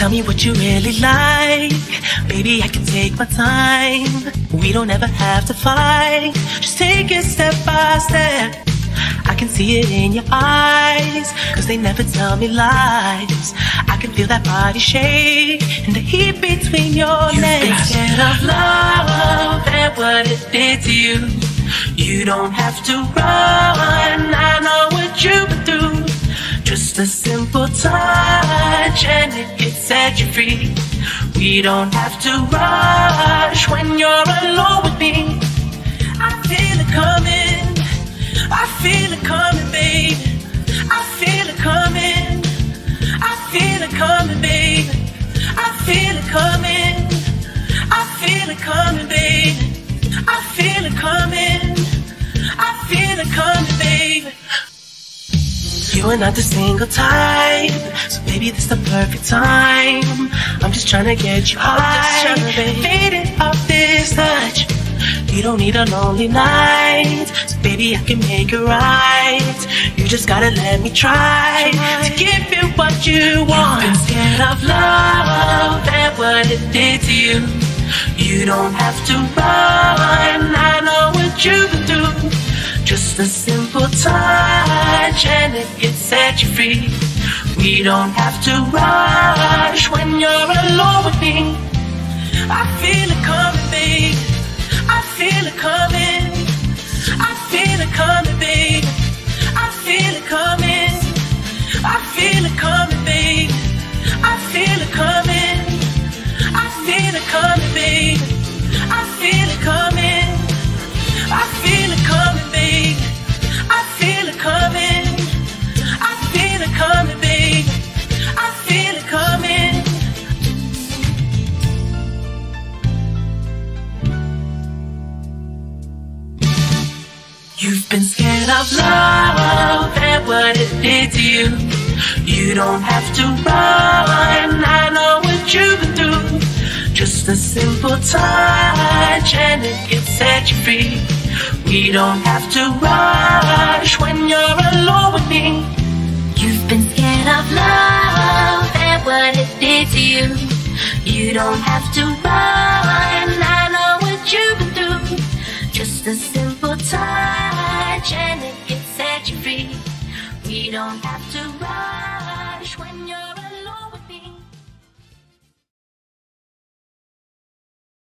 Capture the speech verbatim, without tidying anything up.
Tell me what you really like. Baby, I can take my time. We don't ever have to fight. Just take it step by step. I can see it in your eyes, cause they never tell me lies. I can feel that body shake and the heat between your legs. You've been scared of love and what it did to you. You don't have to run, I know what you've been through. Just a simple touch and it can set you free. We don't have to rush when you're alone with me. I feel it coming, I feel it coming, babe. I feel it coming, I feel it coming, babe. I feel it coming, I feel it coming, babe. I feel it coming, I feel it coming, babe. You are not the single type, so baby, this the perfect time. I'm just trying to get you high, faded off this touch. You don't need a lonely night, so baby, I can make it right. You just gotta let me try to give you what you want. You've been scared of love and what it did to you. You don't have to run, I know what you've been through. Just a simple touch and it can set you free. We don't have to rush when you're alone with me. I feel it coming, babe. I feel it coming. I feel it coming, babe. I feel it coming. I feel it coming, babe. I feel it coming. I feel it coming, babe. I feel it coming. I feel it coming, babe. I feel it coming. I feel it coming, babe. I feel it coming. You've been scared of love and what it did to you. You don't have to run, I know what you've been through. Just a simple touch and it can set you free. We don't have to rush when you're alone with me. You've been scared of love and what it did to you. You don't have to run.